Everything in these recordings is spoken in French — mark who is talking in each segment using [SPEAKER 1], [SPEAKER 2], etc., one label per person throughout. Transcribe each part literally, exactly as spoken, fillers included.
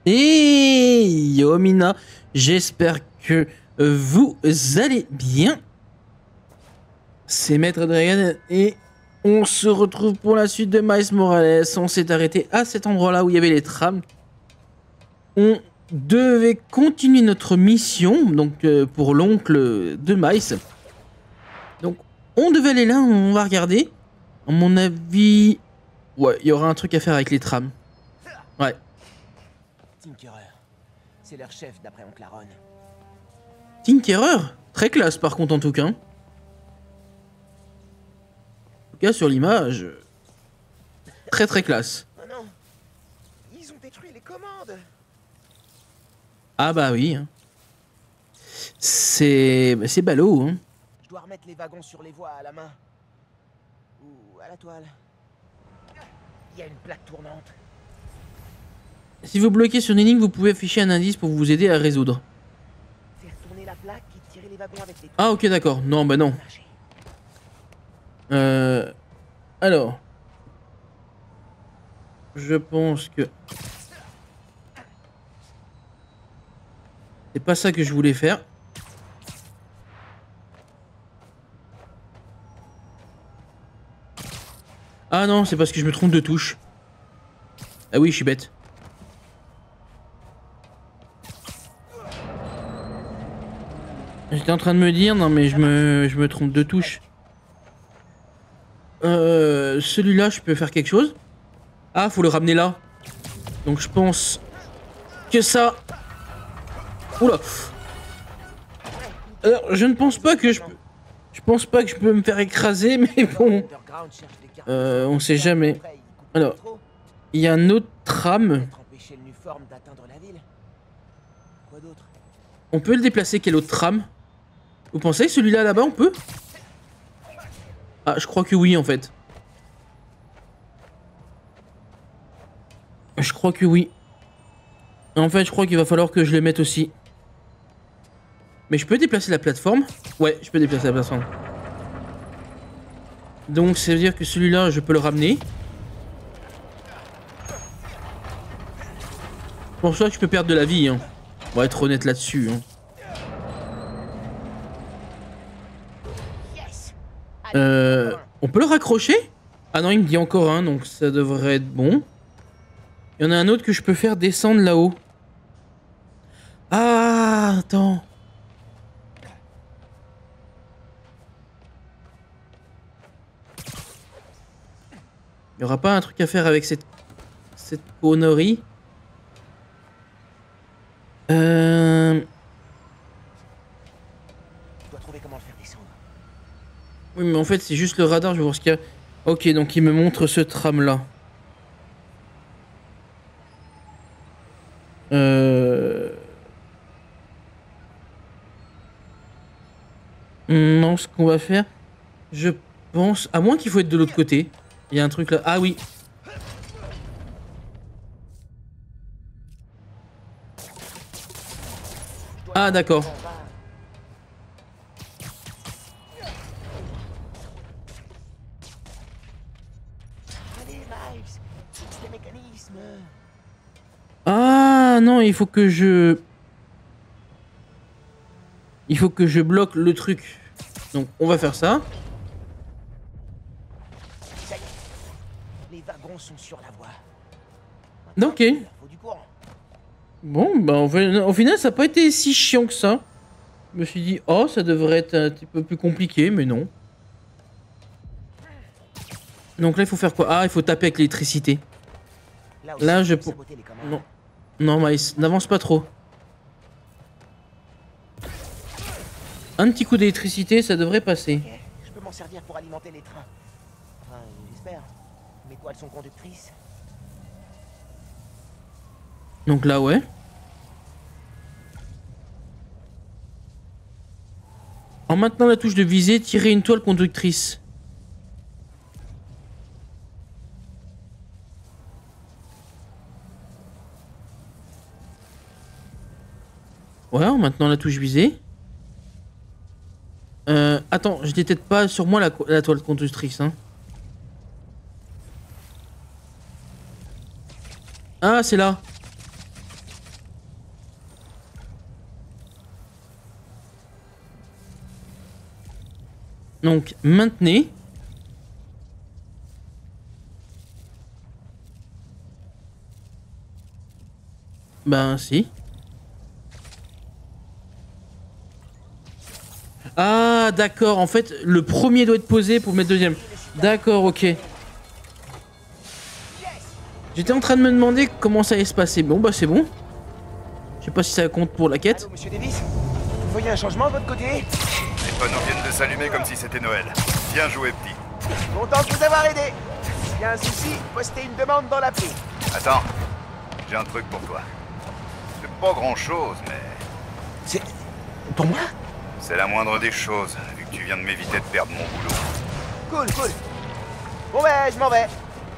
[SPEAKER 1] Et yo Mina, j'espère que vous allez bien. C'est Maître Dragon et on se retrouve pour la suite de Miles Morales. On s'est arrêté à cet endroit-là où il y avait les trams. On devait continuer notre mission, donc euh, pour l'oncle de Miles. Donc on devait aller là, on va regarder. À mon avis, ouais, il y aura un truc à faire avec les trams. Ouais.
[SPEAKER 2] Tinkerer, c'est leur chef d'après Oncle Aaron.
[SPEAKER 1] Tinkerer, très classe par contre en tout cas. En tout cas sur l'image, très très classe.
[SPEAKER 2] Oh non, ils ont détruit les commandes.
[SPEAKER 1] Ah bah oui. Hein. C'est c'est ballot. Hein.
[SPEAKER 2] Je dois remettre les wagons sur les voies à la main. Ou à la toile. Il y a une plaque tournante.
[SPEAKER 1] Si vous bloquez sur une énigme, vous pouvez afficher un indice pour vous aider à résoudre.
[SPEAKER 2] Faire tourner la plaque et tirer les wagons avec les
[SPEAKER 1] Ah ok d'accord. Non bah non. Euh... Alors... Je pense que... C'est pas ça que je voulais faire. Ah non, c'est parce que je me trompe de touche. Ah oui, je suis bête. J'étais en train de me dire, non mais je me, je me trompe de touche. Euh, celui-là, je peux faire quelque chose. Ah, faut le ramener là. Donc je pense que ça... Oula. Alors, je ne pense pas que je peux... Je pense pas que je peux me faire écraser, mais bon... Euh, on sait jamais. Alors, il y a un autre tram. On peut le déplacer, quel autre tram? Vous pensez que celui-là là-bas, on peut? Ah, je crois que oui, en fait. Je crois que oui. En fait, je crois qu'il va falloir que je le mette aussi. Mais je peux déplacer la plateforme? Ouais, je peux déplacer la plateforme. Donc, ça veut dire que celui-là, je peux le ramener. Pour ça que je peux perdre de la vie. Hein. On va être honnête là-dessus. Hein. Euh, on peut le raccrocher? Ah non, il me dit encore un, donc ça devrait être bon. Il y en a un autre que je peux faire descendre là-haut. Ah, attends. Il n'y aura pas un truc à faire avec cette, cette connerie? Euh...
[SPEAKER 2] Je dois trouver comment le faire descendre.
[SPEAKER 1] Oui, mais en fait, c'est juste le radar, je vais voir ce qu'il y a. Ok, donc il me montre ce tram-là. Euh... Non, ce qu'on va faire, je pense... À moins qu'il faut être de l'autre côté. Il y a un truc là. Ah oui. Ah d'accord. Ah non, il faut que je... Il faut que je bloque le truc. Donc on va faire ça.
[SPEAKER 2] Les wagons sont sur la voie.
[SPEAKER 1] Ok. Bon, bah en fait, au final, ça n'a pas été si chiant que ça. Je me suis dit, oh, ça devrait être un petit peu plus compliqué, mais non. Donc là, il faut faire quoi? Ah, il faut taper avec l'électricité. Là, je... Non, non, Maïs, n'avance pas trop. Un petit coup d'électricité, ça devrait passer.
[SPEAKER 2] Okay. Je peux m'en servir pour alimenter les trains. Enfin, j'espère. Mes toiles sont conductrices.
[SPEAKER 1] Donc là, ouais. En maintenant la touche de visée, tirer une toile conductrice. Ouais, en maintenant la touche visée. Euh, attends, je n'ai peut-être pas sur moi la, la toile conductrice. Hein. Ah, c'est là. Donc, maintenez. Ben, si. Ah, d'accord. En fait, le premier doit être posé pour mettre deuxième. D'accord, ok. J'étais en train de me demander comment ça allait se passer. Bon, bah, c'est bon. Je sais pas si ça compte pour la quête.
[SPEAKER 2] Allô, monsieur Davis? Vous voyez un changement de votre côté?
[SPEAKER 3] Les panneaux viennent de s'allumer comme si c'était Noël. Bien joué, petit.
[SPEAKER 2] Content de vous avoir aidé. S'il y a un souci, postez une demande dans l'appli.
[SPEAKER 3] Attends, j'ai un truc pour toi. C'est pas grand-chose, mais
[SPEAKER 2] C'est... pour moi?
[SPEAKER 3] c'est la moindre des choses, vu que tu viens de m'éviter de perdre mon boulot.
[SPEAKER 2] Cool, cool. Bon ben, je m'en vais.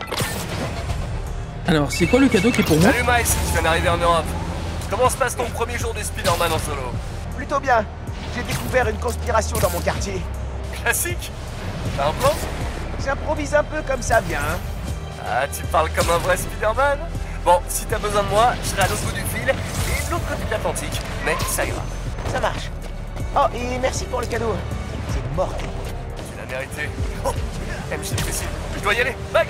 [SPEAKER 1] Alors, c'est quoi le cadeau qui est pour moi?
[SPEAKER 4] Salut Miles, je viens d'arriver en Europe. Comment se passe ton premier jour de Spider-Man en solo?
[SPEAKER 2] Plutôt bien. J'ai découvert une conspiration dans mon quartier.
[SPEAKER 4] Classique. T'as un plan?
[SPEAKER 2] J'improvise un peu comme ça vient. Hein.
[SPEAKER 4] Ah, tu parles comme un vrai Spider-Man? Bon, si t'as besoin de moi, je serai à l'autre bout du fil et de l'autre côté de l'Atlantique. Mais ça ira.
[SPEAKER 2] Ça marche. Oh, et merci pour le cadeau. C'est mortel.
[SPEAKER 4] Tu l'as mérité. Oh, M J Précis. Je dois y aller. Bye.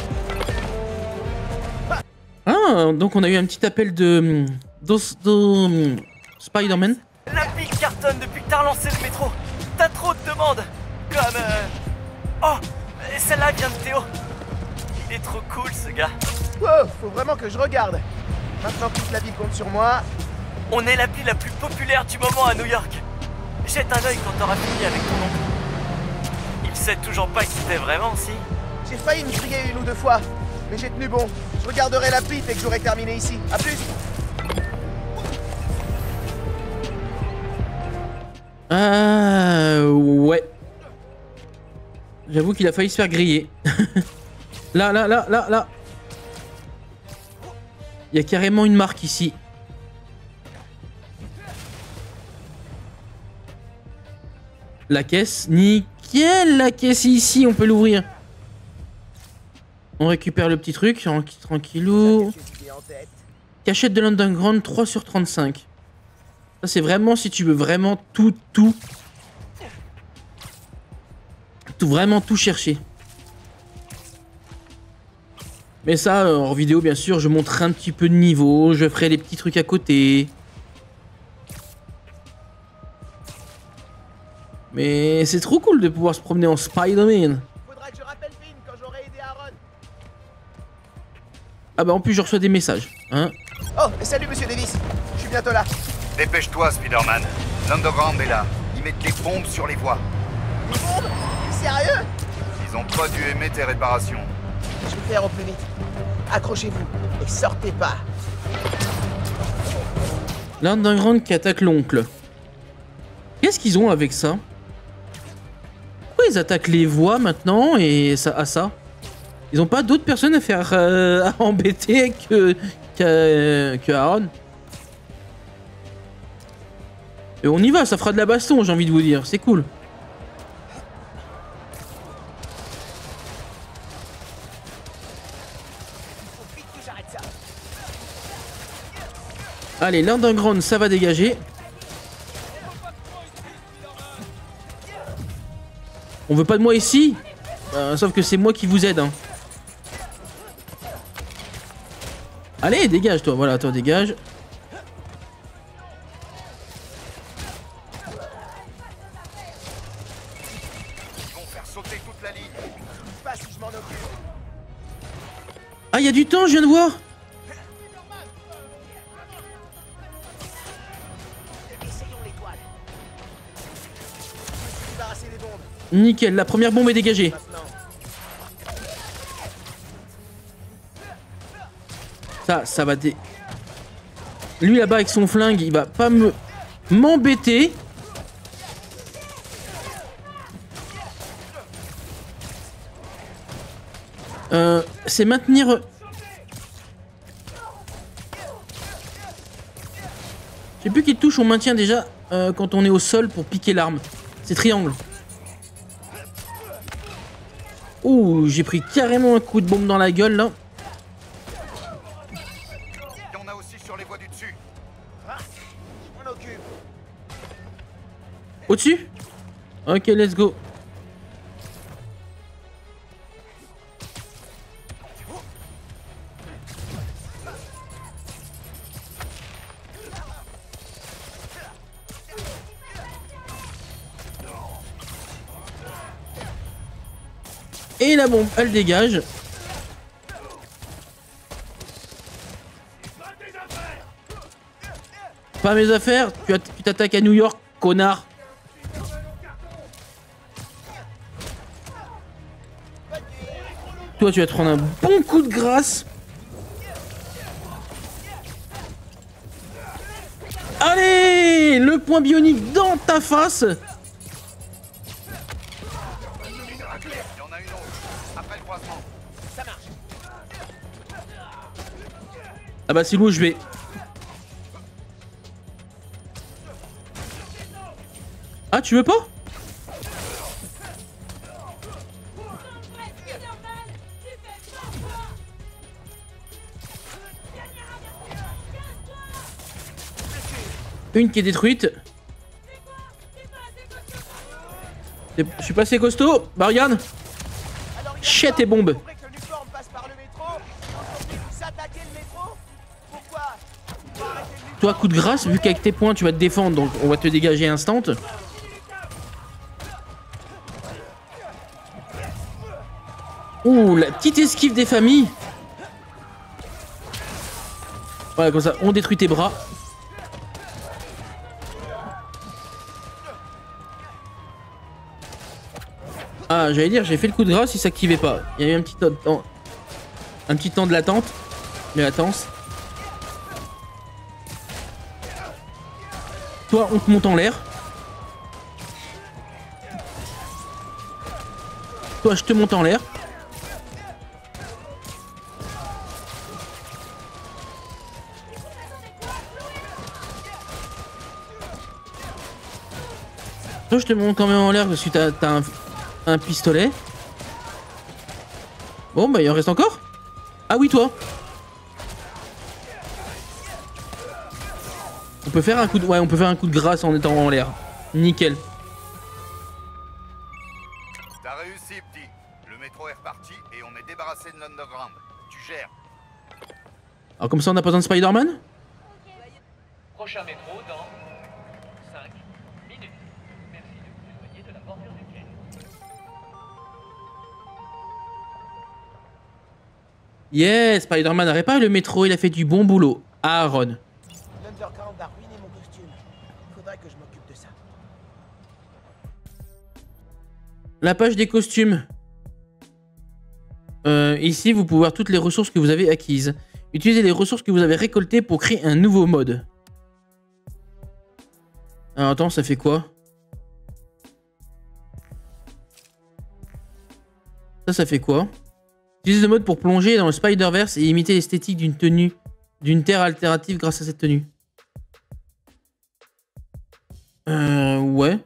[SPEAKER 1] Ah, donc on a eu un petit appel de... de, de Spider-Man.
[SPEAKER 4] La big cartonne depuis que t'as relancé le métro. T'as trop de demandes. Comme... Euh... Oh, celle-là vient de Théo. Il est trop cool, ce gars.
[SPEAKER 2] Wow, faut vraiment que je regarde. Maintenant que toute la vie compte sur moi.
[SPEAKER 4] On est l'appli la plus populaire du moment à New York. Jette un œil quand t'auras fini avec ton oncle. Il sait toujours pas qui t'es vraiment, si.
[SPEAKER 2] J'ai failli me griller une ou deux fois. Mais j'ai tenu bon. Je regarderai l'appli dès que j'aurai terminé ici. A plus.
[SPEAKER 1] Ah, ouais. J'avoue qu'il a failli se faire griller. Là, là, là, là, là. Il y a carrément une marque ici. La caisse. Nickel, la caisse est ici. On peut l'ouvrir. On récupère le petit truc. Tranquillou. Cachette de l'Underground trois sur trente-cinq. Ça, c'est vraiment si tu veux vraiment tout, tout... Tout, vraiment tout chercher. Mais ça, euh, en vidéo, bien sûr, je montre un petit peu de niveau. Je ferai des petits trucs à côté. Mais c'est trop cool de pouvoir se promener en Spider-Man.
[SPEAKER 2] Faudra que je rappelle Finn quand j'aurai aidé Aaron.
[SPEAKER 1] Ah bah en plus, je reçois des messages. Hein.
[SPEAKER 2] Oh, salut Monsieur Davis. Je suis bientôt là.
[SPEAKER 3] Dépêche-toi, Spider-Man. L'Underground est là. Ils mettent des bombes sur les voies.
[SPEAKER 2] Des bombes? Sérieux?
[SPEAKER 3] Ils ont pas dû aimer tes réparations.
[SPEAKER 2] Je vais faire au plus vite. Accrochez-vous et sortez pas.
[SPEAKER 1] L'Underground qui attaque l'oncle. Qu'est-ce qu'ils ont avec ça? Pourquoi ils attaquent les voies maintenant et ça à ça? Ils ont pas d'autres personnes à faire euh, à embêter que, que, que Aaron? Et on y va, ça fera de la baston, j'ai envie de vous dire, c'est cool.
[SPEAKER 2] Faut vite que j'arrête ça.
[SPEAKER 1] Allez, l'Underground, ça va dégager. On veut pas de moi ici, euh, sauf que c'est moi qui vous aide. Hein. Allez, dégage toi, voilà, toi dégage.
[SPEAKER 3] Ils vont faire sauter toute la ligne.
[SPEAKER 2] Pas si je m'en occupe.
[SPEAKER 1] Ah, il y a du temps, je viens de voir.
[SPEAKER 2] Essayons l'étoile. Je me suis débarrassé des bombes.
[SPEAKER 1] Nickel, la première bombe est dégagée.
[SPEAKER 2] Maintenant.
[SPEAKER 1] Ça, ça va dé... Lui là-bas avec son flingue, il va pas me... m'embêter. Euh, c'est maintenir... Je sais plus quelle touche on maintient déjà euh, quand on est au sol pour piquer l'arme. C'est triangle. Ouh, j'ai pris carrément un coup de bombe dans la gueule là.
[SPEAKER 3] Il y en a aussi sur les voies du dessus.
[SPEAKER 2] Ah, je m'en occupe.
[SPEAKER 1] Au-dessus? Ok, let's go. Et la bombe, elle dégage. Pas mes affaires, tu t'attaques à New York, connard. Toi, tu vas te prendre un bon coup de grâce. Allez, le point bionique dans ta face.
[SPEAKER 3] Il y en a une autre. Après le croisement.
[SPEAKER 2] Ça marche.
[SPEAKER 1] Ah bah c'est où je vais. Ah, tu veux pas? Une qui est détruite. Je suis passé costaud. Marianne. Chais tes bombes. Toi, coup de grâce, vu qu'avec tes points tu vas te défendre, donc on va te dégager instant. Ouh, la petite esquive des familles. Voilà, comme ça, on détruit tes bras. Ah, j'allais dire, j'ai fait le coup de grâce, il s'activait pas. Il y a eu un petit temps, un petit temps de latente, de latence. Toi, on te monte en l'air. Toi, je te monte en l'air. Toi, je te monte quand même en l'air parce que t'as t'as un, un pistolet. Bon, bah, il en reste encore. Ah oui, toi. On peut faire un coup de... Ouais, on peut faire un coup de grâce en étant en l'air. Nickel.
[SPEAKER 3] T'as réussi, petit. Le métro est reparti et on est débarrassé de l'underground. Tu gères.
[SPEAKER 1] Alors comme ça, on n'a pas besoin de Spider-Man?
[SPEAKER 4] Prochain métro dans cinq minutes. Merci de vous éloigner de la bordure du quai.
[SPEAKER 1] Yes, Spider-Man a réparé le métro, il a fait du bon boulot. Aaron.
[SPEAKER 2] L'underground a ruiné mon costume. Faudrait que je m'occupe de ça.
[SPEAKER 1] La page des costumes. Euh, ici, vous pouvez voir toutes les ressources que vous avez acquises. Utilisez les ressources que vous avez récoltées pour créer un nouveau mode. Alors attends, ça fait quoi? Ça, ça fait quoi? Utilisez le mode pour plonger dans le Spider-Verse et imiter l'esthétique d'une tenue, d'une terre alternative grâce à cette tenue. Euh, ouais.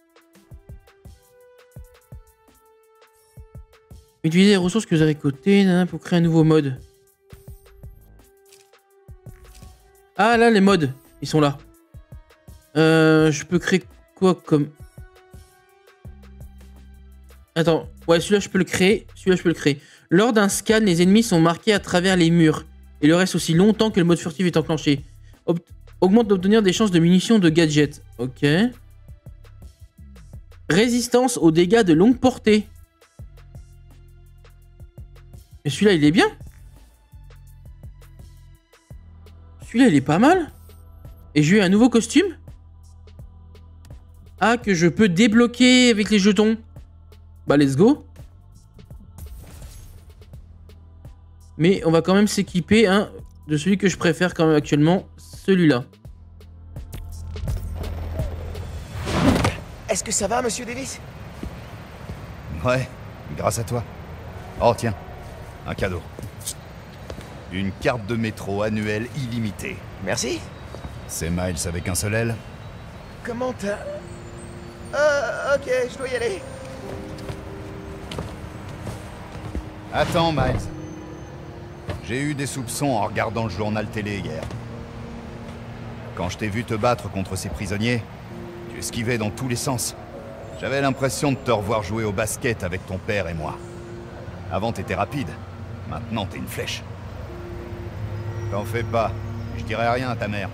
[SPEAKER 1] Utilisez les ressources que vous avez récoltées pour créer un nouveau mode. Ah là, les modes, ils sont là. Euh, je peux créer quoi comme... Attends, ouais, celui-là je peux le créer. Celui-là je peux le créer. Lors d'un scan, les ennemis sont marqués à travers les murs. Et le reste aussi longtemps que le mode furtif est enclenché. Ob- augmente d'obtenir des chances de munitions de gadgets. Ok. Résistance aux dégâts de longue portée. Mais celui-là, il est bien. Celui-là, il est pas mal. Et j'ai eu un nouveau costume. Ah, que je peux débloquer avec les jetons. Bah, let's go. Mais on va quand même s'équiper hein, de celui que je préfère quand même actuellement. Celui-là.
[SPEAKER 2] Est-ce que ça va, monsieur Davis?
[SPEAKER 3] Ouais, grâce à toi. Oh, tiens, un cadeau. Une carte de métro annuelle illimitée.
[SPEAKER 2] Merci.
[SPEAKER 3] C'est Miles avec un seul L.
[SPEAKER 2] Comment t'as... Euh, ok, je dois y aller.
[SPEAKER 3] Attends, Miles. J'ai eu des soupçons en regardant le journal télé hier. Quand je t'ai vu te battre contre ces prisonniers, tu esquivais dans tous les sens. J'avais l'impression de te revoir jouer au basket avec ton père et moi. Avant, t'étais rapide. Maintenant, t'es une flèche. T'en fais pas. Je dirai rien à ta mère.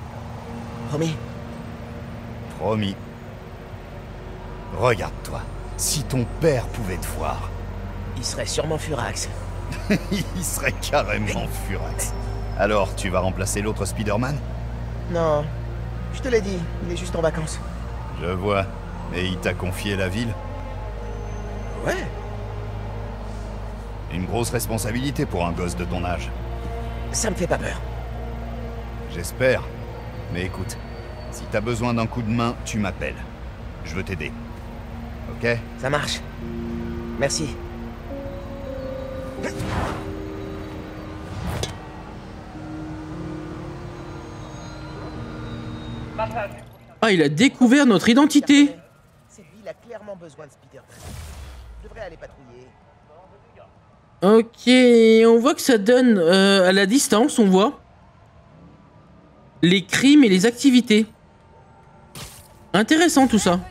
[SPEAKER 2] Promis.
[SPEAKER 3] Promis. Regarde-toi. Si ton père pouvait te voir,
[SPEAKER 2] Il serait sûrement furax.
[SPEAKER 3] il serait carrément furax. Alors, tu vas remplacer l'autre Spider-Man?
[SPEAKER 2] Non, je te l'ai dit, il est juste en vacances.
[SPEAKER 3] Je vois. Et il t'a confié la ville?
[SPEAKER 2] Ouais.
[SPEAKER 3] Une grosse responsabilité pour un gosse de ton âge.
[SPEAKER 2] Ça me fait pas peur.
[SPEAKER 3] J'espère. Mais écoute, si t'as besoin d'un coup de main, tu m'appelles. Je veux t'aider. Ok?
[SPEAKER 2] Ça marche. Merci.
[SPEAKER 1] Ah, il a découvert notre identité.
[SPEAKER 2] Cette ville a clairement besoin de Spider-Man. Je devrais aller patrouiller.
[SPEAKER 1] Ok, on voit que ça donne euh, à la distance, on voit les crimes et les activités. Intéressant tout ça.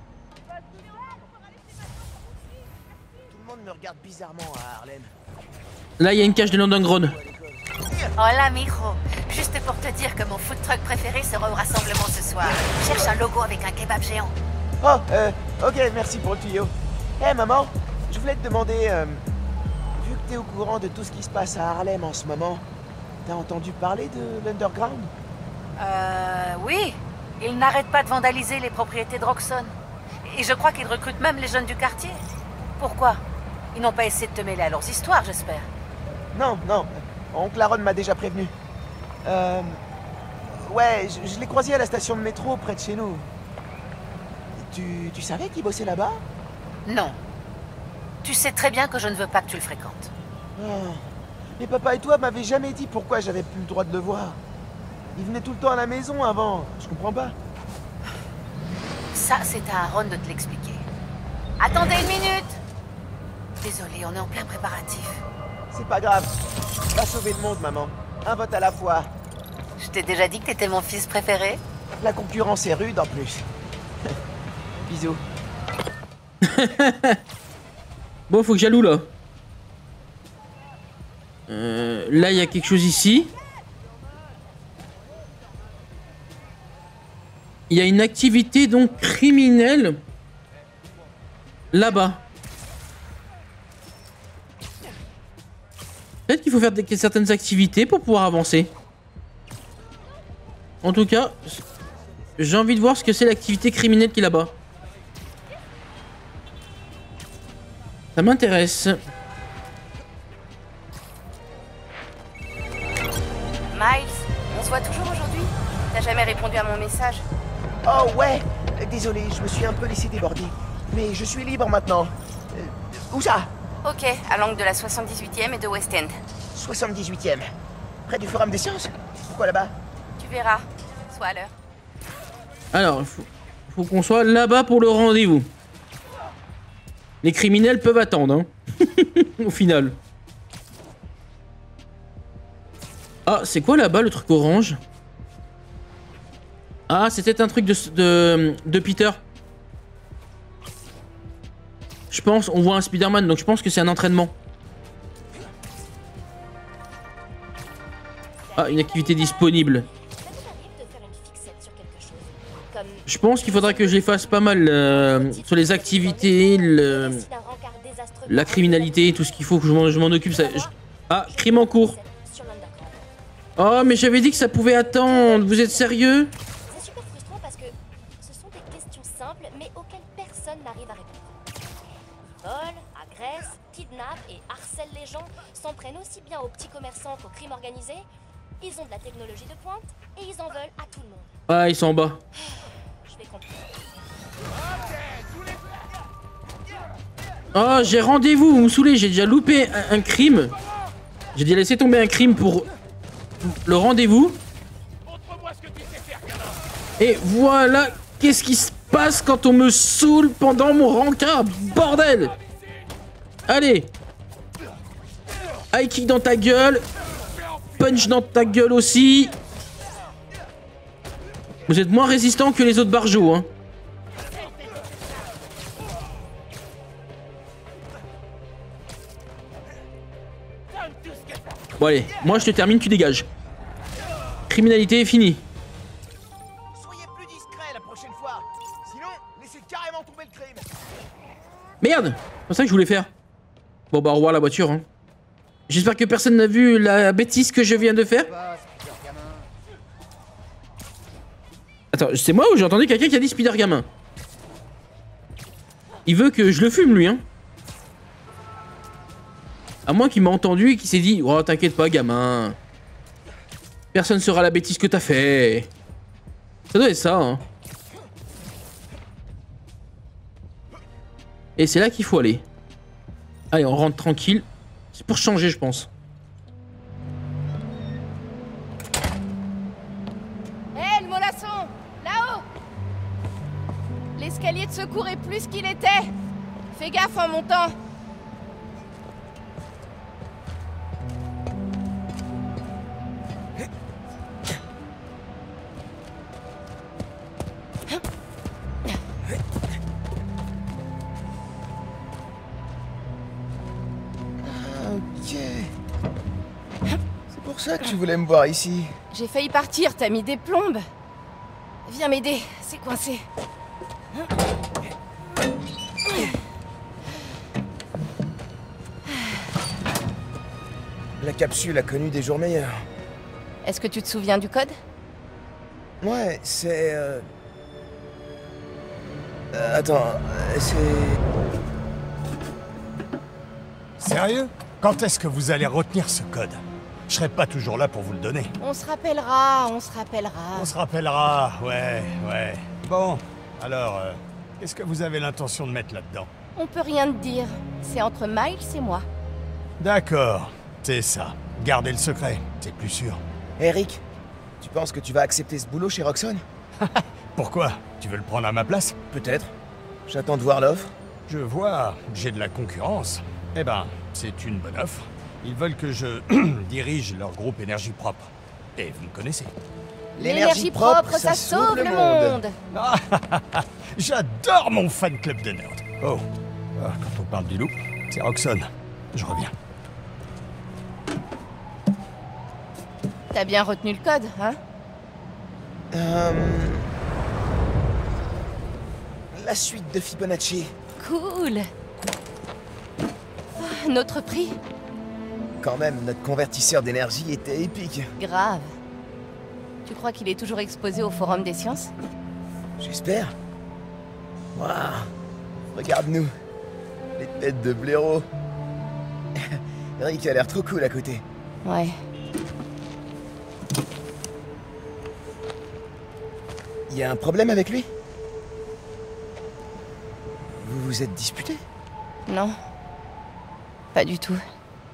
[SPEAKER 2] Tout le monde me regarde bizarrement à Harlem.
[SPEAKER 1] Là, il y a une cage de London Grown.
[SPEAKER 5] Hola, mijo. Juste pour te dire que mon food truck préféré sera au rassemblement ce soir. Cherche un logo avec un kebab géant.
[SPEAKER 2] Oh, euh, ok, merci pour le tuyau. Hé, hey, maman, je voulais te demander, euh, vu que t'es au courant de tout ce qui se passe à Harlem en ce moment, t'as entendu parler de l'Underground?
[SPEAKER 5] Euh, oui. Ils n'arrêtent pas de vandaliser les propriétés de Roxxon. Et je crois qu'ils recrutent même les jeunes du quartier. Pourquoi? Ils n'ont pas essayé de te mêler à leurs histoires, j'espère.
[SPEAKER 2] Non, non. Oncle Aaron m'a déjà prévenu. Euh... Ouais, je, je l'ai croisé à la station de métro près de chez nous. Tu, tu savais qu'il bossait là-bas?
[SPEAKER 5] Non. Tu sais très bien que je ne veux pas que tu le fréquentes.
[SPEAKER 2] Oh. Mais papa et toi m'avaient jamais dit pourquoi j'avais plus le droit de le voir. Il venait tout le temps à la maison avant. Je comprends pas.
[SPEAKER 5] Ça, c'est à Aaron de te l'expliquer. Attendez une minute! Désolé, on est en plein préparatif.
[SPEAKER 2] C'est pas grave. Va sauver le monde, maman. Un vote à la fois.
[SPEAKER 5] Je t'ai déjà dit que t'étais mon fils préféré?
[SPEAKER 2] La concurrence est rude en plus. Bisous.
[SPEAKER 1] Bon, faut que j'alloue là. Euh, là, il y a quelque chose ici. Il y a une activité donc criminelle là-bas. Peut-être qu'il faut faire des, certaines activités pour pouvoir avancer. En tout cas, j'ai envie de voir ce que c'est l'activité criminelle qui est là-bas. Ça m'intéresse.
[SPEAKER 5] Miles, on se voit toujours aujourd'hui? T'as jamais répondu à mon message?
[SPEAKER 2] Oh ouais. Désolé, je me suis un peu laissé déborder. Mais je suis libre maintenant. Euh, où ça?
[SPEAKER 5] Ok, à l'angle de la soixante-dix-huitième et de West End.
[SPEAKER 2] soixante-dix-huitième. Près du Forum des Sciences? Pourquoi là-bas?
[SPEAKER 5] Tu verras. Sois à l'heure.
[SPEAKER 1] Alors, il faut, faut qu'on soit là-bas pour le rendez-vous. Les criminels peuvent attendre, hein. Au final. Ah, c'est quoi là-bas, le truc orange? Ah, c'était un truc de, de, de Peter. Je pense, on voit un Spider-Man, donc je pense que c'est un entraînement. Ah, une activité disponible. Je pense qu'il faudra que je les fasse pas mal euh, sur les activités, le, la criminalité, tout ce qu'il faut que je m'en occupe. Ça, je... Ah, crime en cours. Oh, mais j'avais dit que ça pouvait attendre. Vous êtes sérieux?
[SPEAKER 6] C'est super frustrant parce que ce sont des questions simples mais auxquelles personne n'arrive à répondre. Ils volent, agressent, kidnappent et harcèlent les gens, s'en prennent aussi bien aux petits commerçants qu'aux crimes organisés. Ils ont de la technologie de pointe et ils en veulent à tout le monde.
[SPEAKER 1] Ah, ils sont en bas.
[SPEAKER 6] Je vais comprendre.
[SPEAKER 1] Oh, j'ai rendez-vous, vous me saoulez, j'ai déjà loupé un, un crime. J'ai déjà laissé tomber un crime pour le rendez-vous. Et voilà, qu'est-ce qui se passe quand on me saoule pendant mon rencard, bordel. Allez. High kick dans ta gueule. Punch dans ta gueule aussi. Vous êtes moins résistant que les autres barjots, hein. Bon allez, moi je te termine, tu dégages. Criminalité est finie.
[SPEAKER 2] Soyez plus discret la prochaine fois. Sinon, laissez carrément tomber le crime.
[SPEAKER 1] merde! C'est ça que je voulais faire. Bon bah au revoir la voiture. Hein. J'espère que personne n'a vu la bêtise que je viens de faire. Attends, c'est moi ou j'ai entendu quelqu'un qui a dit Spider gamin? Il veut que je le fume lui, hein. À moins qu'il m'a entendu et qu'il s'est dit oh t'inquiète pas gamin. Personne saura la bêtise que t'as fait. Ça doit être ça, hein. Et c'est là qu'il faut aller. Allez, on rentre tranquille. C'est pour changer, je pense.
[SPEAKER 7] Hé, hey, le mollasson! Là-haut! L'escalier de secours est plus qu'il était. Fais gaffe en montant.
[SPEAKER 2] C'est pour ça que tu voulais me voir ici.
[SPEAKER 7] J'ai failli partir, t'as mis des plombes. Viens m'aider, c'est coincé.
[SPEAKER 2] La capsule a connu des jours meilleurs.
[SPEAKER 7] Est-ce que tu te souviens du code?
[SPEAKER 2] Ouais, c'est... Euh... Euh, attends, euh, c'est...
[SPEAKER 8] Sérieux? Quand est-ce que vous allez retenir ce code? Je serai pas toujours là pour vous le donner.
[SPEAKER 7] On se rappellera, on se rappellera.
[SPEAKER 8] On se rappellera, ouais, ouais. Bon, alors, euh, qu'est-ce que vous avez l'intention de mettre là-dedans?
[SPEAKER 7] On peut rien te dire. C'est entre Miles et moi.
[SPEAKER 8] D'accord, c'est ça. Gardez le secret, c'est plus sûr.
[SPEAKER 2] Eric, tu penses que tu vas accepter ce boulot chez Roxxon?
[SPEAKER 8] Pourquoi? Tu veux le prendre à ma place?
[SPEAKER 2] Peut-être. J'attends de voir l'offre.
[SPEAKER 8] Je vois, j'ai de la concurrence. Eh ben, c'est une bonne offre. Ils veulent que je dirige leur groupe énergie propre. Et vous me connaissez.
[SPEAKER 7] L'énergie propre, ça sauve le monde.
[SPEAKER 8] J'adore mon fan club de nerd. Oh, ah, quand on parle du loup, c'est Roxxon. Je reviens.
[SPEAKER 7] T'as bien retenu le code, hein?
[SPEAKER 2] Euh... La suite de Fibonacci.
[SPEAKER 7] Cool. Ah, notre prix?
[SPEAKER 2] Quand même, notre convertisseur d'énergie était épique.
[SPEAKER 7] Grave. Tu crois qu'il est toujours exposé au Forum des Sciences?
[SPEAKER 2] J'espère. Waouh. Regarde-nous. Les têtes de blaireaux. Eric a l'air trop cool à côté.
[SPEAKER 7] Ouais.
[SPEAKER 2] Y a un problème avec lui? Vous vous êtes disputé?
[SPEAKER 7] Non. Pas du tout.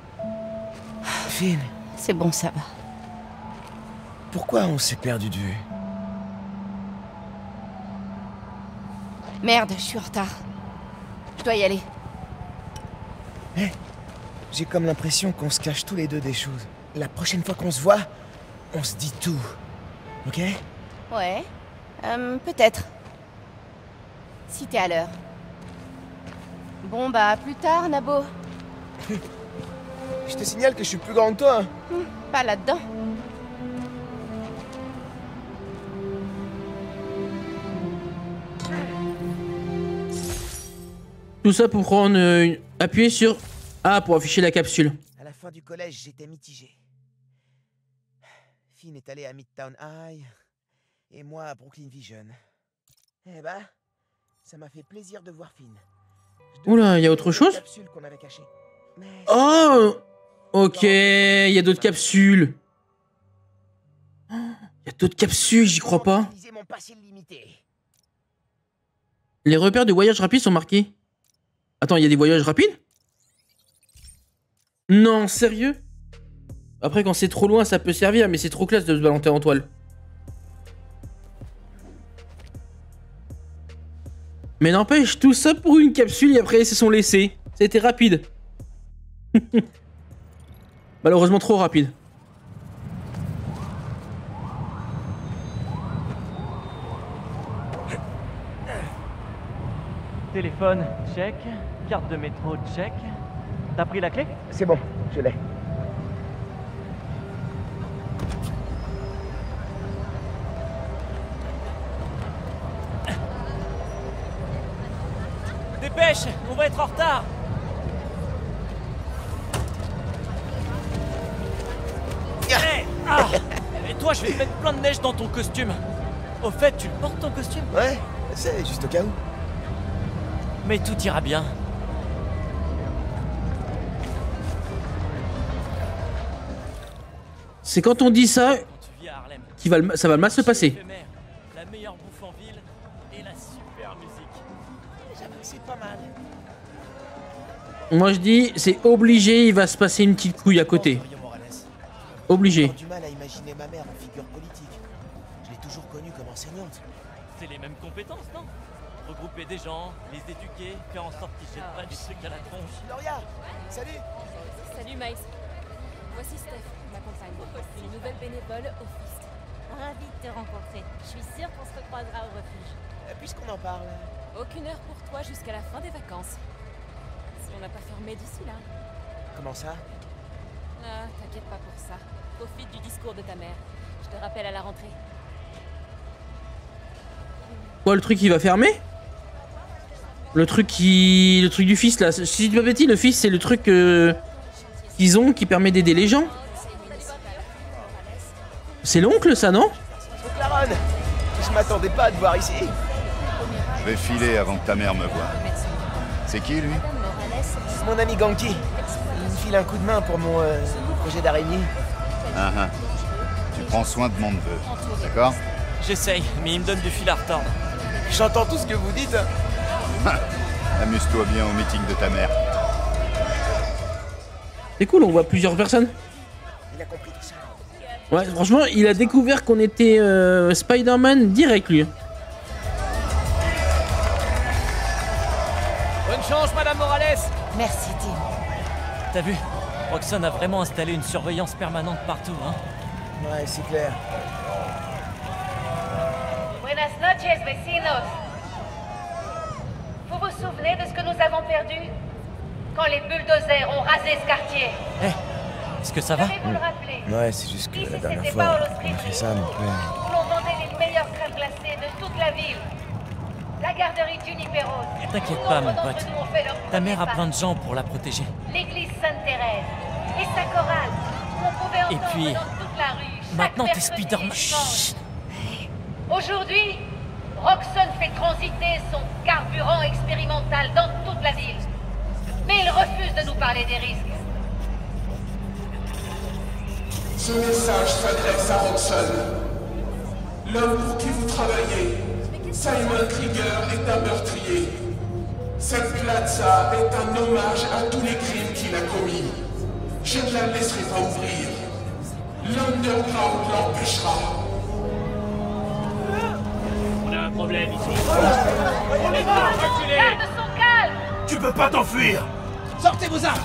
[SPEAKER 2] Finn.
[SPEAKER 7] C'est bon, ça va.
[SPEAKER 2] Pourquoi on s'est perdu de vue?
[SPEAKER 7] Merde, je suis en retard. Je dois y aller.
[SPEAKER 2] Hé, hey, j'ai comme l'impression qu'on se cache tous les deux des choses. La prochaine fois qu'on se voit, on se dit tout. Ok?
[SPEAKER 7] Ouais. Euh, peut-être. Si t'es à l'heure. Bon bah, à plus tard, Nabo.
[SPEAKER 2] Je te signale que je suis plus grand que toi.
[SPEAKER 7] Hum, pas là-dedans.
[SPEAKER 1] Tout ça pour prendre euh, appuyer sur A pour afficher la capsule.
[SPEAKER 2] À la fin du collège, j'étais mitigé. Finn est allé à Midtown High et moi à Brooklyn Vision. Eh ben, ça m'a fait plaisir de voir Finn.
[SPEAKER 1] Oula, il y a autre chose?
[SPEAKER 2] Qu'on avait cachée. Mais...
[SPEAKER 1] Oh, ok, il y a d'autres capsules. Il y a d'autres capsules, j'y crois pas. Les repères de voyage rapide sont marqués. Attends, il y a des voyages rapides? Non, sérieux? Après, quand c'est trop loin, ça peut servir, mais c'est trop classe de se balancer en toile. Mais n'empêche, tout ça pour une capsule et après, ils se sont laissés. C'était rapide. Malheureusement, trop rapide.
[SPEAKER 4] Téléphone, check. Carte de métro, check. T'as pris la clé?
[SPEAKER 2] C'est bon, je l'ai.
[SPEAKER 4] Dépêche! dépêche, on va être en retard. Hey, ah. Et toi, je vais te mettre plein de neige dans ton costume. Au fait, tu le portes ton costume?
[SPEAKER 2] Ouais, c'est juste au cas où.
[SPEAKER 4] Mais tout ira bien.
[SPEAKER 1] C'est quand on dit ça
[SPEAKER 4] Quand tu vis à Harlem,
[SPEAKER 1] qu'il va le- ça va mal se passer.
[SPEAKER 4] éphémère, la meilleure bouffe en ville et la super musique.
[SPEAKER 2] J'avoue que c'est pas mal.
[SPEAKER 1] Moi je dis, c'est obligé, il va se passer une petite couille à côté.
[SPEAKER 2] Bon, Mario Morales,
[SPEAKER 1] Obligé.
[SPEAKER 2] j'ai du mal à imaginer ma mère en figure politique. Je l'ai toujours connue comme enseignante.
[SPEAKER 4] C'est les mêmes compétences, non? Regrouper des gens, les éduquer, faire en sorte qu'ils jettent pas des trucs à la tronche.
[SPEAKER 2] Gloria, salut.
[SPEAKER 9] Salut Miles. Voici Steph, ma compagne. Une nouvelle bénévole au Fist.
[SPEAKER 6] Ravi de te rencontrer. Je suis sûre qu'on se recroisera au refuge.
[SPEAKER 2] Euh, Puisqu'on en parle,
[SPEAKER 9] Aucune heure pour toi jusqu'à la fin des vacances. Si on n'a pas fermé d'ici là.
[SPEAKER 2] comment ça?
[SPEAKER 9] Ah, t'inquiète pas pour ça. Profite du discours de ta mère. Je te rappelle à la rentrée.
[SPEAKER 1] Quoi, le truc qui va fermer? Le truc qui... Le truc du fils là. Si je dis pas bêtise, le fils c'est le truc euh, qu'ils ont qui permet d'aider les gens. C'est l'oncle ça, non?
[SPEAKER 2] Oh, Claron, je m'attendais pas à te voir ici.
[SPEAKER 3] Je vais filer avant que ta mère me voie. C'est qui, lui?
[SPEAKER 2] C'est mon ami Ganki. Il me file un coup de main pour mon euh, projet d'araignée.
[SPEAKER 3] Ah ah. Tu prends soin de mon neveu, d'accord?
[SPEAKER 4] J'essaye, mais il me donne du fil à retordre.
[SPEAKER 2] J'entends tout ce que vous dites.
[SPEAKER 3] Amuse-toi bien au meeting de ta mère.
[SPEAKER 1] C'est cool, on voit plusieurs personnes.
[SPEAKER 2] Il a compris tout ça.
[SPEAKER 1] Ouais, franchement, il a découvert qu'on était euh, Spider-Man direct, lui.
[SPEAKER 4] Bonne chance, Madame Morales.
[SPEAKER 7] Merci, Tim.
[SPEAKER 4] T'as vu? Roxxon a vraiment installé une surveillance permanente partout, hein?
[SPEAKER 2] Ouais, c'est clair.
[SPEAKER 5] Buenas noches, vecinos. Vous vous souvenez de ce que nous avons perdu quand les bulldozers ont rasé ce quartier?
[SPEAKER 4] Hé, est-ce que ça va?
[SPEAKER 5] Devez-vous le rappeler?
[SPEAKER 2] Ouais, c'est juste que
[SPEAKER 5] Ici,
[SPEAKER 2] la dernière
[SPEAKER 5] c'était
[SPEAKER 2] fois,
[SPEAKER 5] Paolo
[SPEAKER 2] on a
[SPEAKER 5] Street,
[SPEAKER 2] fait ça, mon père.
[SPEAKER 5] où l'on vendait les meilleures crèmes glacées de toute la ville. La garderie Juniperos.
[SPEAKER 4] T'inquiète
[SPEAKER 5] Où
[SPEAKER 4] pas,
[SPEAKER 5] nombre
[SPEAKER 4] mon
[SPEAKER 5] d'entre
[SPEAKER 4] pote.
[SPEAKER 5] nous ont fait leur
[SPEAKER 4] Ta mère a
[SPEAKER 5] premier
[SPEAKER 4] plein
[SPEAKER 5] pas.
[SPEAKER 4] de gens pour la protéger.
[SPEAKER 5] L'église Sainte-Thérèse et sa chorale, où on pouvait
[SPEAKER 4] Et
[SPEAKER 5] entendre
[SPEAKER 4] puis,
[SPEAKER 5] dans toute la rue. chaque
[SPEAKER 4] maintenant, t'es
[SPEAKER 5] mercredi et
[SPEAKER 4] Spider-Man.
[SPEAKER 5] dimanche. Aujourd'hui, Roxxon fait transiter son carburant expérimental dans toute la ville. Mais il refuse de nous parler des risques.
[SPEAKER 10] Ce message s'adresse à Roxxon. L'homme pour qui vous travaillez, Simon Krieger, est un meurtrier. Cette plaza est un hommage à tous les crimes qu'il a commis. Je ne la laisserai pas ouvrir. L'Underground l'empêchera.
[SPEAKER 11] On a un problème ici.
[SPEAKER 5] Garde son calme!
[SPEAKER 11] Tu peux pas t'enfuir.
[SPEAKER 2] Sortez vos armes!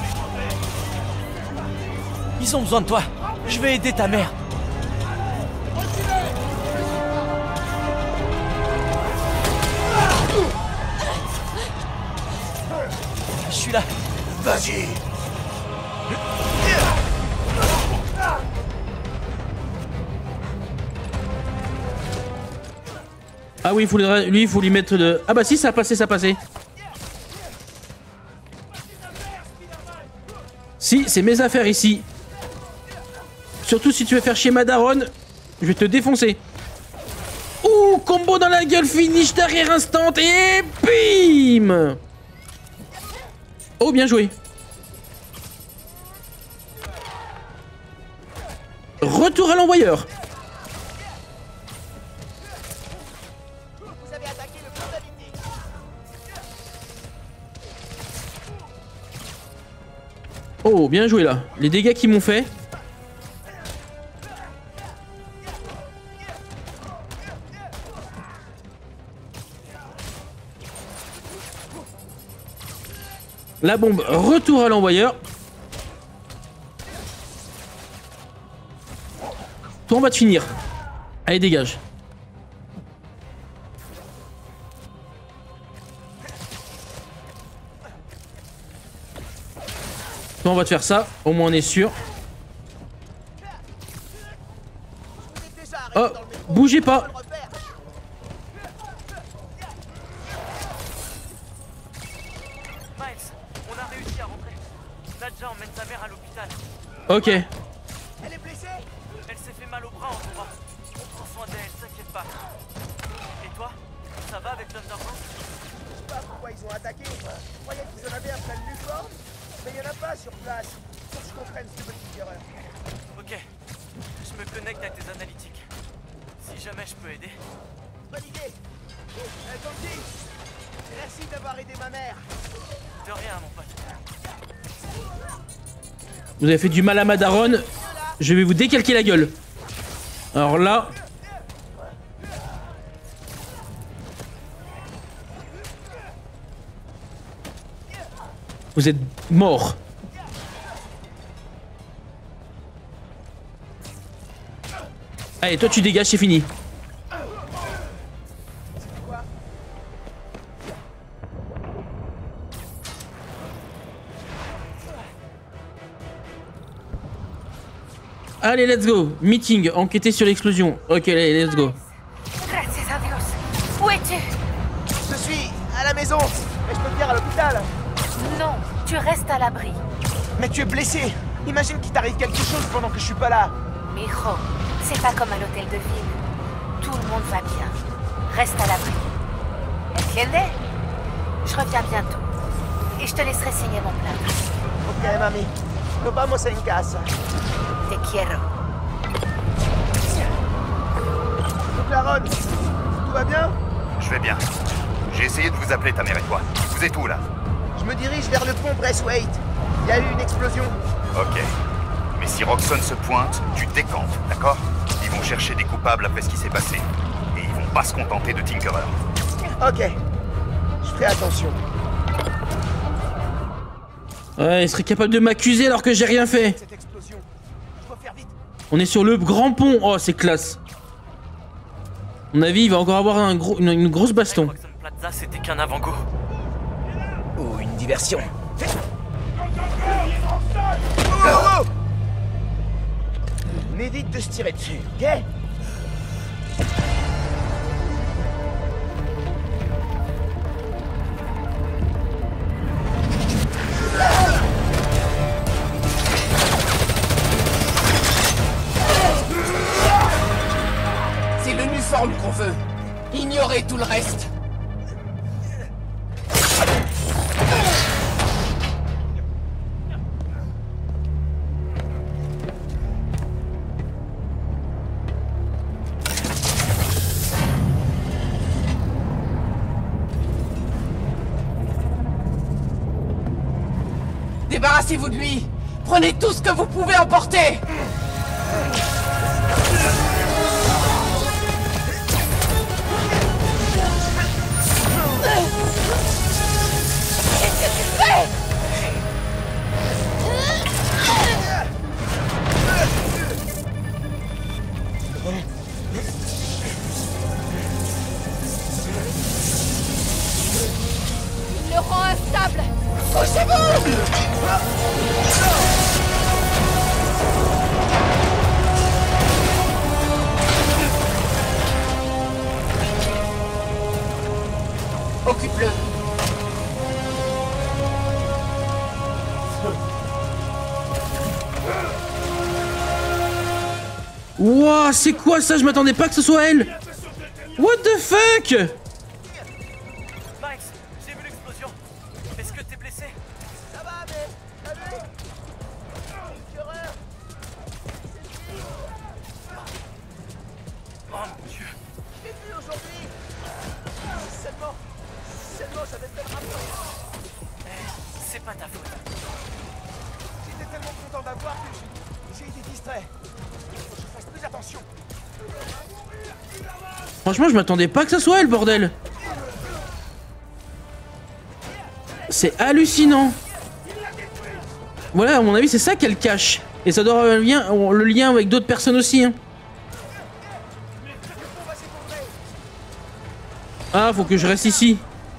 [SPEAKER 4] Ils ont besoin de toi. Je vais aider ta mère. Je suis là.
[SPEAKER 10] Vas-y.
[SPEAKER 1] Ah oui, il faut lui, lui, il faut lui mettre le... Ah bah si, ça a passé, ça a passé. Si, c'est mes affaires ici. Surtout si tu veux faire chier ma daronne, je vais te défoncer. Ouh, combo dans la gueule, finish derrière instant et bim. Oh, bien joué. Retour à l'envoyeur.
[SPEAKER 2] Vous avez attaqué le point d'unité.
[SPEAKER 1] Oh, bien joué là. Les dégâts qu'ils m'ont fait. La bombe, retour à l'envoyeur. Toi, on va te finir. Allez, dégage. Toi, on va te faire ça. Au moins, on est sûr. Oh, bougez pas. Ok.
[SPEAKER 2] Elle est blessée?
[SPEAKER 4] Elle s'est fait mal au bras en tombant. On prend soin d'elle, t'inquiète pas. Et toi? Ça va avec l'Underground?
[SPEAKER 2] Je sais pas pourquoi ils ont attaqué. Je croyais qu'ils en avaient un plein de l'uniforme, mais il y en a pas sur place. Faut que je comprenne ce petit erreur.
[SPEAKER 4] Ok. Je me connecte à tes analytiques. Si jamais je peux aider.
[SPEAKER 2] Bonne idée. Euh, Tanti, merci d'avoir aidé ma mère.
[SPEAKER 4] De rien, mon pote.
[SPEAKER 1] Vous avez fait du mal à ma daronne. Je vais vous décalquer la gueule. Alors là... Vous êtes mort. Allez, toi tu dégages, c'est fini. Allez, let's go. Meeting, enquêter sur l'explosion. Ok, allez, let's go.
[SPEAKER 5] Gracias a Dios. Où es-tu?
[SPEAKER 2] Je suis à la maison, mais je peux venir à l'hôpital.
[SPEAKER 5] Non, tu restes à l'abri.
[SPEAKER 2] Mais tu es blessé. Imagine qu'il t'arrive quelque chose pendant que je suis pas là.
[SPEAKER 5] Mijo, c'est pas comme à l'hôtel de ville. Tout le monde va bien. Reste à l'abri. Entiende? Je reviens bientôt. Et je te laisserai signer mon plan.
[SPEAKER 2] Ok, mami. Nos vamos en casa.
[SPEAKER 5] Te quiero.
[SPEAKER 2] Donc, Aaron, tout va bien?
[SPEAKER 3] Je vais bien. J'ai essayé de vous appeler, ta mère et toi. Vous êtes où, là?
[SPEAKER 2] Je me dirige vers le pont Braithwaite. Il y a eu une explosion.
[SPEAKER 3] Ok. Mais si Roxxon se pointe, tu décampes, d'accord? Ils vont chercher des coupables après ce qui s'est passé. Et ils vont pas se contenter de Tinkerer.
[SPEAKER 2] Ok. Je ferai attention.
[SPEAKER 1] Ouais, il serait capable de m'accuser alors que j'ai rien fait.
[SPEAKER 2] Cette explosion. Je dois faire vite.
[SPEAKER 1] On est sur le grand pont. Oh, c'est classe. À mon avis, il va encore avoir un gros, une, une grosse baston.
[SPEAKER 4] Roxxon Plaza, c'était qu'un avant-goût.
[SPEAKER 2] Oh, une diversion. Oh, oh. On évite de se tirer dessus, ok?
[SPEAKER 12] C'est l'uniforme qu'on veut. Ignorez tout le reste. Débarrassez-vous de lui. Prenez tout ce que vous pouvez emporter.
[SPEAKER 9] Il le rend instable.
[SPEAKER 12] Couchez-vous! Occupe-le.
[SPEAKER 1] Wouah, c'est quoi ça? Je m'attendais pas que ce soit elle. What the fuck?
[SPEAKER 4] Max, j'ai vu l'explosion. Est-ce que t'es blessé?
[SPEAKER 2] Ça va, mais... T'as vu? Quelle horreur.
[SPEAKER 4] Oh mon Dieu.
[SPEAKER 2] Je l'ai vu aujourd'hui. Seulement... Seulement, j'avais fait le rapport.
[SPEAKER 4] C'est pas ta faute.
[SPEAKER 2] J'étais tellement content d'avoir que j'ai- j'ai été distrait. Il faut que je fasse plus attention.
[SPEAKER 1] Franchement, je m'attendais pas que ce soit elle, bordel. C'est hallucinant. Voilà, à mon avis, c'est ça qu'elle cache. Et ça doit avoir un lien, le lien avec d'autres personnes aussi. Hein. Ah, faut que je reste ici.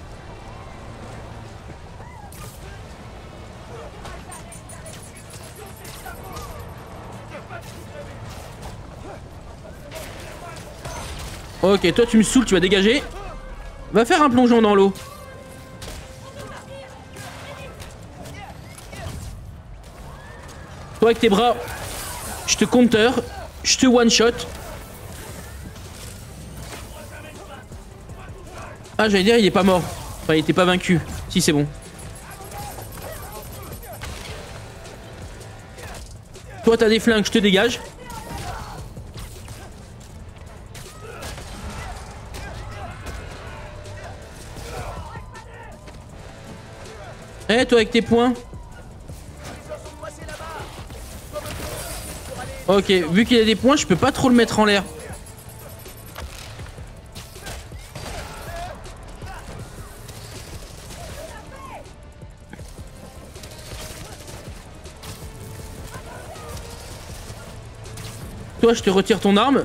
[SPEAKER 1] Ok, toi tu me saoules, tu vas dégager. Va faire un plongeon dans l'eau. Toi avec tes bras, je te counter, je te one shot. Ah, j'allais dire, il est pas mort. Enfin, il était pas vaincu. Si, c'est bon. Toi, t'as des flingues, je te dégage. Eh, toi avec tes poings. Ok, vu qu'il a des points, je peux pas trop le mettre en l'air. Toi, je te retire ton arme.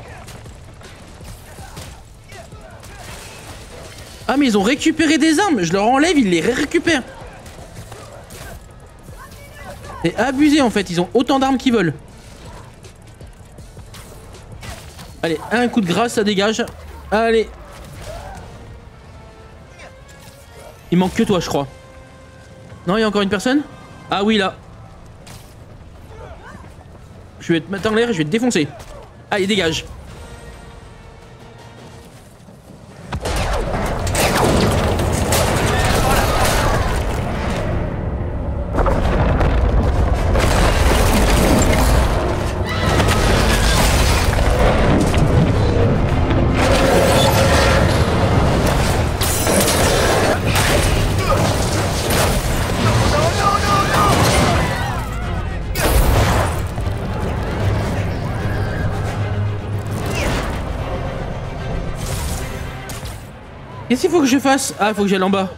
[SPEAKER 1] Ah, mais ils ont récupéré des armes. Je leur enlève, ils les récupèrent. C'est abusé en fait, ils ont autant d'armes qu'ils veulent. Allez, un coup de grâce, ça dégage. Allez. Il manque que toi, je crois. Non, il y a encore une personne? Ah oui, là. Je vais te mettre en l'air et je vais te défoncer. Allez, dégage. Qu'est-ce qu'il faut que je fasse? Ah, il faut que j'aille en bas.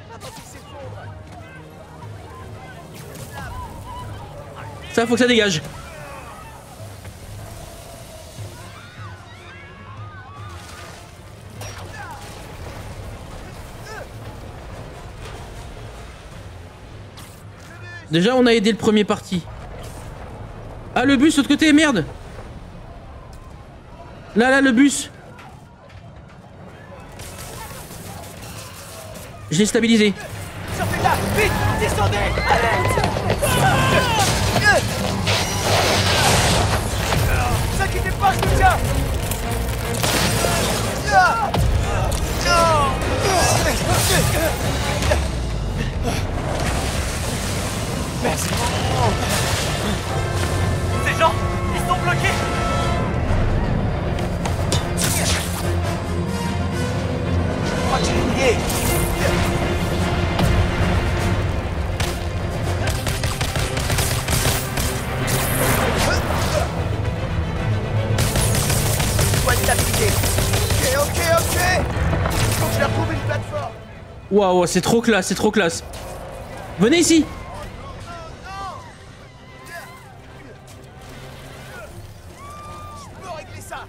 [SPEAKER 1] Ça, faut que ça dégage. Déjà, on a aidé le premier parti. Ah, le bus, de l'autre côté, merde. Là, là, le bus. Je l'ai stabilisé.
[SPEAKER 2] Sortez là, vite, descendez, allez. Ne vous inquiétez pas, je vous tiens. Merci.
[SPEAKER 4] Ces gens, ils sont bloqués.
[SPEAKER 2] Je crois que j'ai oublié. Ok, ok, ok. Faut que je leur trouve une plateforme.
[SPEAKER 1] Waouh, c'est trop classe, c'est trop classe. Venez ici.
[SPEAKER 2] Je peux régler ça.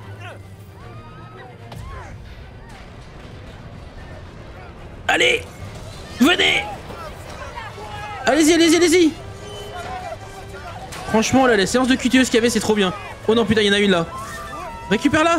[SPEAKER 1] Allez. Venez. Allez-y, allez-y, allez-y. Franchement, là, les séances de Q T E qu'il y avait, c'est trop bien. Oh non, putain, il y en a une là. Récupère-la.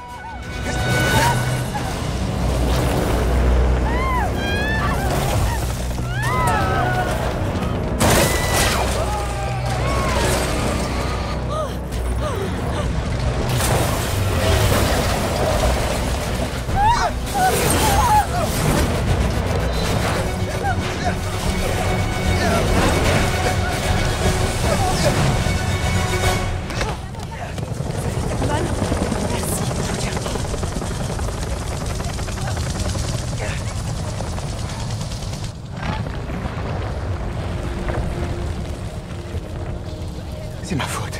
[SPEAKER 2] C'est ma faute.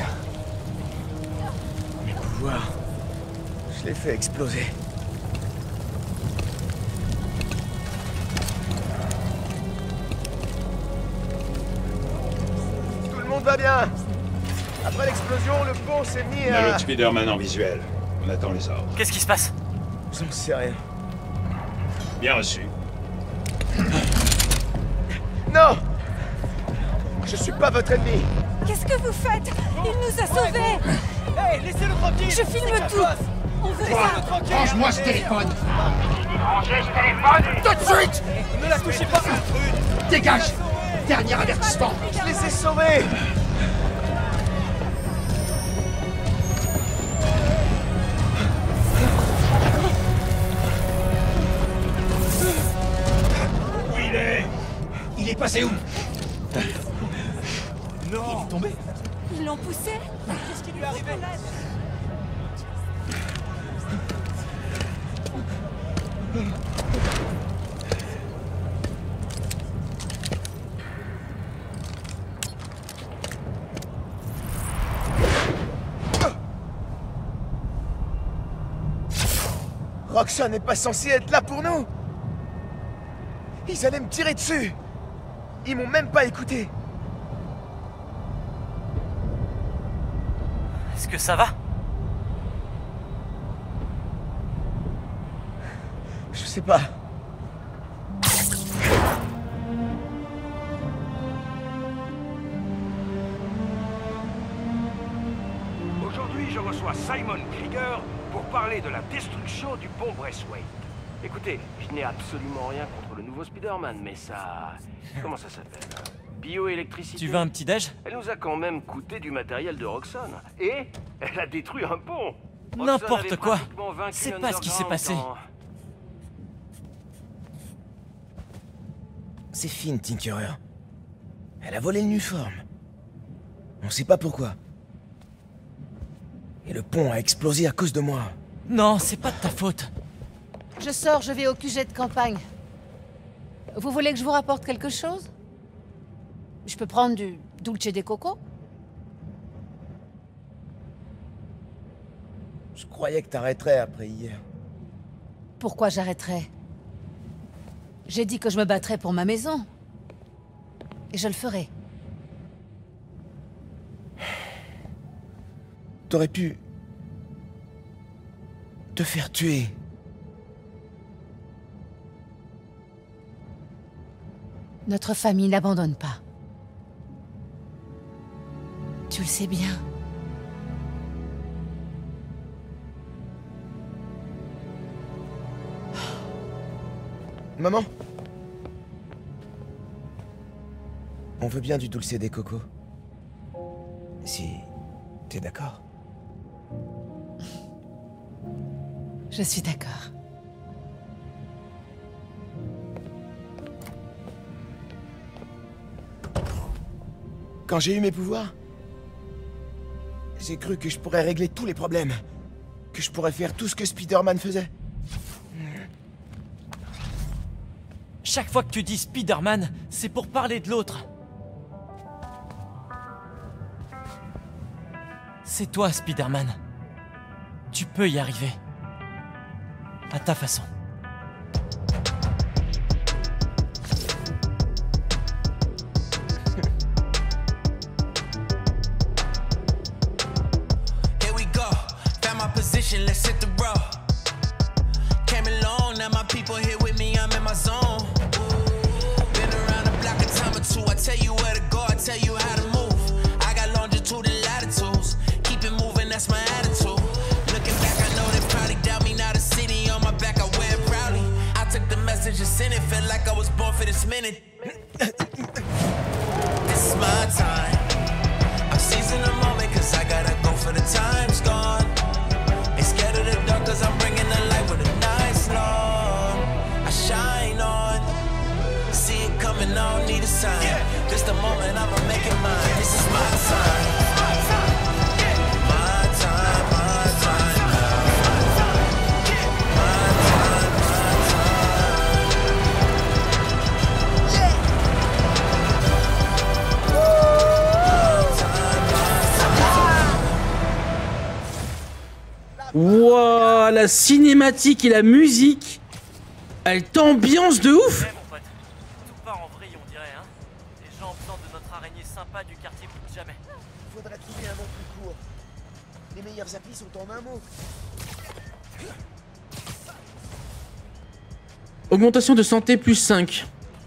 [SPEAKER 2] Mes pouvoirs, je les fais exploser. Tout le monde va bien. Après l'explosion, le pont s'est mis
[SPEAKER 11] On a
[SPEAKER 2] à...
[SPEAKER 11] le Spider-Man en visuel. On attend les ordres.
[SPEAKER 4] Qu'est-ce qui se passe?
[SPEAKER 2] J'en sais rien.
[SPEAKER 11] Bien reçu.
[SPEAKER 2] Non! Je suis pas votre ennemi.
[SPEAKER 13] Qu'est-ce que vous faites? Il nous a sauvés.
[SPEAKER 2] Hey, laissez-le tranquille.
[SPEAKER 13] Je filme tout. On veut ça.
[SPEAKER 10] Range-moi ce téléphone.
[SPEAKER 11] Rangez ce téléphone.
[SPEAKER 10] Tout de suite.
[SPEAKER 2] Ne la touchez pas.
[SPEAKER 10] Dégage. Dernier avertissement.
[SPEAKER 2] Je les ai sauvés. passé où?
[SPEAKER 8] Non!
[SPEAKER 2] Il est tombé.
[SPEAKER 13] Ils l'ont poussé?
[SPEAKER 4] Qu'est-ce qui lui est arrivé?
[SPEAKER 2] Roxxon n'est pas censé être là pour nous. Ils allaient me tirer dessus. Ils m'ont même pas écouté.
[SPEAKER 4] Est-ce que ça va?
[SPEAKER 2] Je sais pas.
[SPEAKER 14] Aujourd'hui, je reçois Simon Krieger pour parler de la destruction du pont Braithwaite. Écoutez, je n'ai absolument rien contre le nouveau Spider-Man, mais ça... Comment ça s'appelle? Bioélectricité.
[SPEAKER 4] Tu veux un petit déj?
[SPEAKER 14] Elle nous a quand même coûté du matériel de Roxxon. Et elle a détruit un pont.
[SPEAKER 4] N'importe quoi. C'est pas ce qui s'est passé.
[SPEAKER 14] En...
[SPEAKER 2] C'est Finn, Tinkerer. Elle a volé l'uniforme. On sait pas pourquoi. Et le pont a explosé à cause de moi.
[SPEAKER 4] Non, c'est pas de ta faute.
[SPEAKER 5] Je sors, je vais au Q G de campagne. Vous voulez que je vous rapporte quelque chose? Je peux prendre du dulce de coco?
[SPEAKER 2] Je croyais que t'arrêterais après hier.
[SPEAKER 5] Pourquoi j'arrêterais? J'ai dit que je me battrais pour ma maison. Et je le ferai.
[SPEAKER 2] T'aurais pu... te faire tuer.
[SPEAKER 5] Notre famille n'abandonne pas. Tu le sais bien.
[SPEAKER 2] Maman? On veut bien du dulce de coco. Si... t'es d'accord?
[SPEAKER 5] Je suis d'accord.
[SPEAKER 2] Quand j'ai eu mes pouvoirs, j'ai cru que je pourrais régler tous les problèmes. Que je pourrais faire tout ce que Spider-Man faisait.
[SPEAKER 4] Chaque fois que tu dis Spider-Man, c'est pour parler de l'autre. C'est toi, Spider-Man. Tu peux y arriver. À ta façon.
[SPEAKER 15] Here we go. Found my position, let's hit the road. Came along, now my people here with me, I'm in my zone. Been around the block a time or two. I tell you where to go, I tell you how to move. I got longitude and latitudes. Keep it moving, that's my attitude. Looking back, I know they probably doubt me. Now the city on my back, I wear it proudly. I took the message and sent it, felt like I was born for this minute. This is my time. I'm seizing the moment, cause I gotta go for the time's gone. Ain't scared of the dark, cause I'm bringing the light with a nice long. I shine on. See it coming, I don't need a sign. Just a moment, I'ma make it mine. This is my time. My time, my time. My time,
[SPEAKER 1] Wouah, la cinématique et la musique, elle t'ambiance de ouf.
[SPEAKER 4] Ouais, mon pote. Tout part en vrille, on dirait, hein. Les gens en de notre araignée sympa du quartier plus que jamais.
[SPEAKER 2] Faudrait trouver un nom plus court. Les meilleurs applis sont en un mot.
[SPEAKER 1] Augmentation de santé plus cinq.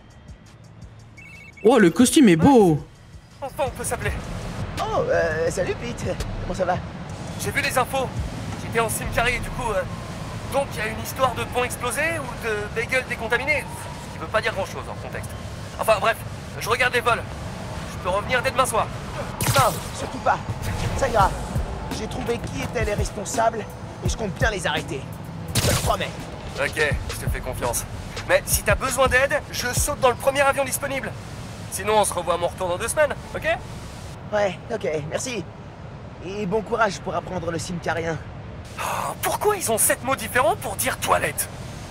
[SPEAKER 1] Oh, le costume est beau.
[SPEAKER 4] Enfin, on peut s'appeler.
[SPEAKER 2] Oh, euh, salut Pete. Comment ça va?
[SPEAKER 4] J'ai vu les infos. J'étais en cimetière, du coup. Euh... Donc, il y a une histoire de pont explosé ou de bagel décontaminé. Ce qui veut pas dire grand-chose en contexte. Enfin, bref, je regarde les vols. Je peux revenir dès demain soir.
[SPEAKER 2] Non, surtout pas. Ça ira. J'ai trouvé qui étaient les responsables et je compte bien les arrêter. Je te le promets.
[SPEAKER 4] Ok, je te fais confiance. Mais si t'as besoin d'aide, je saute dans le premier avion disponible. Sinon, on se revoit à mon retour dans deux semaines, ok?
[SPEAKER 2] Ouais, ok, merci. Et bon courage pour apprendre le simcarien.
[SPEAKER 4] Oh, pourquoi ils ont sept mots différents pour dire toilette?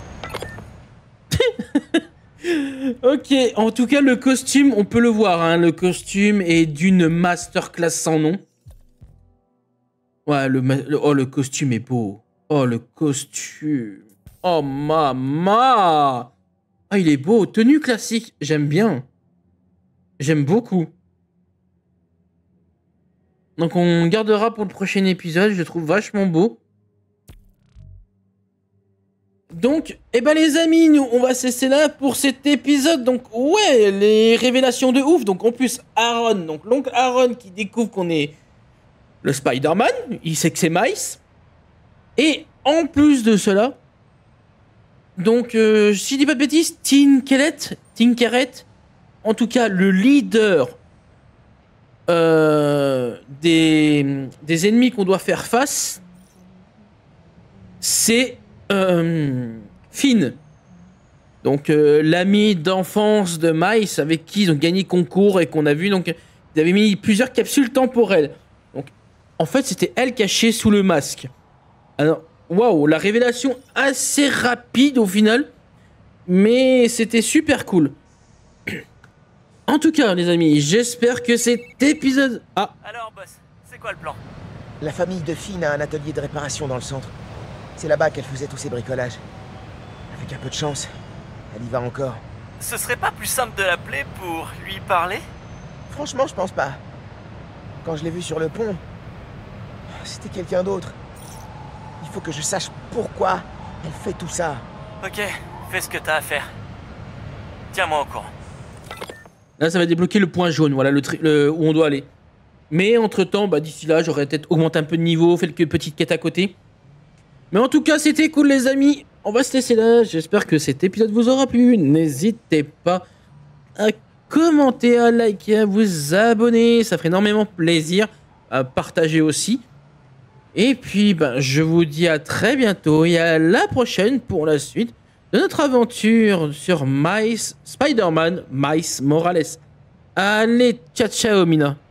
[SPEAKER 1] Ok, en tout cas, le costume, on peut le voir, hein, le costume est d'une masterclass sans nom. Ouais, le, le, oh, le costume est beau. Oh, le costume. Oh, maman. Ah, il est beau. Tenue classique, j'aime bien. J'aime beaucoup. Donc, on gardera pour le prochain épisode, je le trouve vachement beau. Donc, eh ben les amis, nous, on va cesser là pour cet épisode. Donc, ouais, les révélations de ouf. Donc, en plus, Aaron, donc l'oncle Aaron qui découvre qu'on est le Spider-Man. Il sait que c'est Miles. Et en plus de cela, donc, euh, si je dis pas de bêtises, Tinkeret, Tinkeret, en tout cas, le leader euh, des, des ennemis qu'on doit faire face, c'est... Euh, Finn, donc euh, l'ami d'enfance de Miles avec qui ils ont gagné concours et qu'on a vu, donc ils avaient mis plusieurs capsules temporelles. Donc en fait c'était elle cachée sous le masque. Alors waouh, la révélation assez rapide au final, mais c'était super cool. En tout cas les amis, j'espère que cet épisode... Ah.
[SPEAKER 4] Alors boss, c'est quoi le plan?
[SPEAKER 2] La famille de Finn a un atelier de réparation dans le centre. C'est là-bas qu'elle faisait tous ses bricolages. Avec un peu de chance, elle y va encore.
[SPEAKER 4] Ce serait pas plus simple de l'appeler pour lui parler?
[SPEAKER 2] Franchement, je pense pas. Quand je l'ai vue sur le pont, c'était quelqu'un d'autre. Il faut que je sache pourquoi elle fait tout ça.
[SPEAKER 4] Ok, fais ce que t'as à faire. Tiens-moi au courant.
[SPEAKER 1] Là, ça va débloquer le point jaune, voilà, le, le où on doit aller. Mais entre-temps, bah, d'ici là, j'aurais peut-être augmenté un peu de niveau, fait quelques petites quêtes à côté. Mais en tout cas, c'était cool les amis. On va se laisser là. J'espère que cet épisode vous aura plu. N'hésitez pas à commenter, à liker, à vous abonner. Ça ferait énormément plaisir. À partager aussi. Et puis, ben, je vous dis à très bientôt et à la prochaine pour la suite de notre aventure sur Miles, Spider-Man, Miles Morales. Allez, ciao ciao Mina.